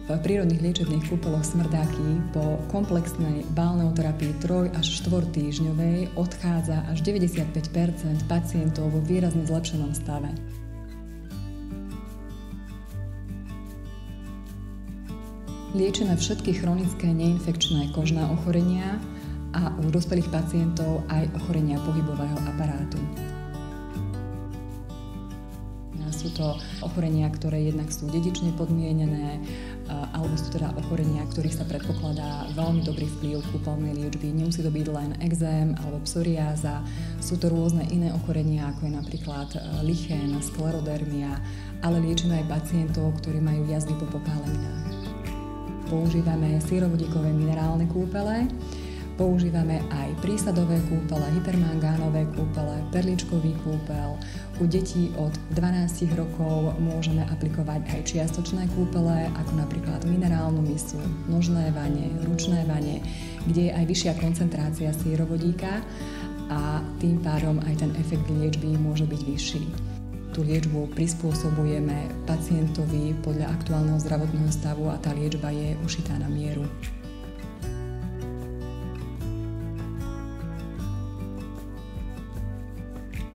V prírodných liečebných kúpeloch Smrdáky po komplexnej balneoterapii 3 až 4 týždňovej odchádza až 95% pacientov vo výrazne zlepšenom stave. Liečíme všetky chronické neinfekčné kožné ochorenia a u dospelých pacientov aj ochorenia pohybového aparátu. Sú to ochorenia, ktoré jednak sú dedične podmienené, alebo sú teda ochorenia, ktorých sa predpokladá veľmi dobrý vplyv kúpeľnej liečby. Nemusí to byť len ekzém alebo psoriáza, sú to rôzne iné ochorenia, ako je napríklad lichen, sklerodermia, ale liečíme aj pacientov, ktorí majú jazvy po popáleninách. Používame sírovodíkové minerálne kúpele, používame aj prísadové kúpele, hypermangánové kúpele, perličkový kúpel. U detí od 12 rokov môžeme aplikovať aj čiastočné kúpele, ako napríklad minerálnu misu, nožné vane, ručné vane, kde je aj vyššia koncentrácia sírovodíka a tým pádom aj ten efekt liečby môže byť vyšší. Tú liečbu prispôsobujeme pacientovi podľa aktuálneho zdravotného stavu a tá liečba je ušitá na mieru.